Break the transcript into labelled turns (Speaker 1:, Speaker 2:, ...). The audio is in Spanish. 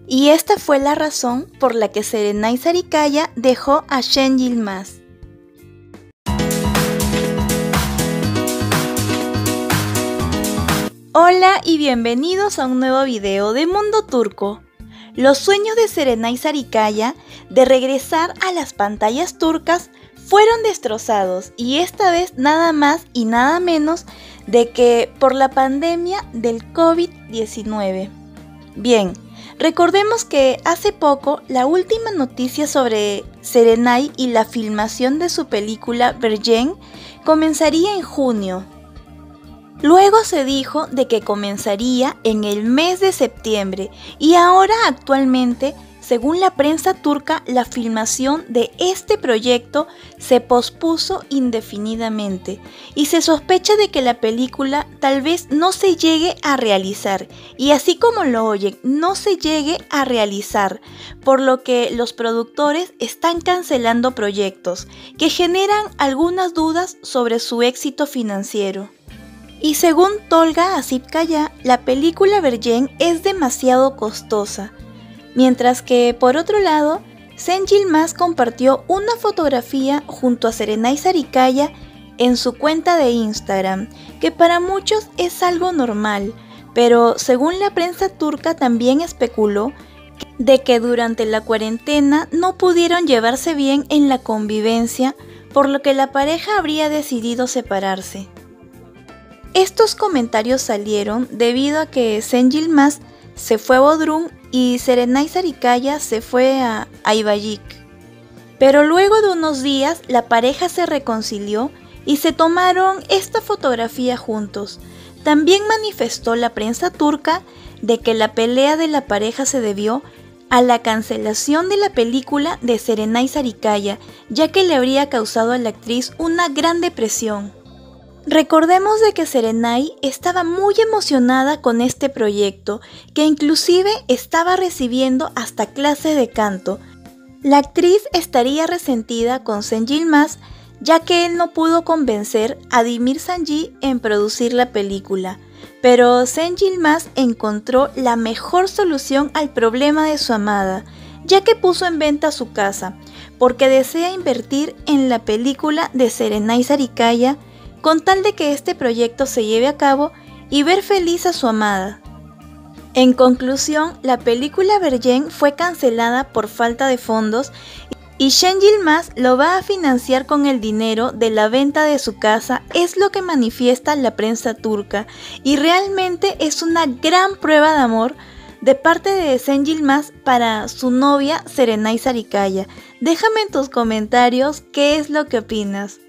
Speaker 1: Y esta fue la razón por la que Serenay Sarikaya dejó a Shen Yilmaz. Hola y bienvenidos a un nuevo video de Mundo Turco. Los sueños de Serenay Sarikaya de regresar a las pantallas turcas fueron destrozados, y esta vez nada más y nada menos de que por la pandemia del COVID-19. Bien, recordemos que hace poco la última noticia sobre Serenay y la filmación de su película Virgin comenzaría en junio. Luego se dijo de que comenzaría en el mes de septiembre, y ahora actualmente, según la prensa turca, la filmación de este proyecto se pospuso indefinidamente y se sospecha de que la película tal vez no se llegue a realizar, y así como lo oyen, no se llegue a realizar, por lo que los productores están cancelando proyectos que generan algunas dudas sobre su éxito financiero. Y según Tolga Asipkaya, la película Virgin es demasiado costosa. Mientras que, por otro lado, Shen Yilmaz compartió una fotografía junto a Serenay Sarikaya en su cuenta de Instagram, que para muchos es algo normal, pero según la prensa turca también especuló de que durante la cuarentena no pudieron llevarse bien en la convivencia, por lo que la pareja habría decidido separarse. Estos comentarios salieron debido a que Shen Yilmaz se fue a Bodrum y Serenay Sarikaya se fue a Ayvayik. Pero luego de unos días la pareja se reconcilió y se tomaron esta fotografía juntos. También manifestó la prensa turca de que la pelea de la pareja se debió a la cancelación de la película de Serenay Sarikaya, ya que le habría causado a la actriz una gran depresión. Recordemos de que Serenay estaba muy emocionada con este proyecto, que inclusive estaba recibiendo hasta clases de canto. La actriz estaría resentida con Shen Yilmaz, ya que él no pudo convencer a Dimir Shanji en producir la película, pero Shen Yilmaz encontró la mejor solución al problema de su amada, ya que puso en venta su casa, porque desea invertir en la película de Serenay Sarikaya, con tal de que este proyecto se lleve a cabo y ver feliz a su amada. En conclusión, la película Virgin fue cancelada por falta de fondos y Shen Yilmaz lo va a financiar con el dinero de la venta de su casa, es lo que manifiesta la prensa turca, y realmente es una gran prueba de amor de parte de Shen Yilmaz para su novia Serenay Sarikaya. Déjame en tus comentarios qué es lo que opinas.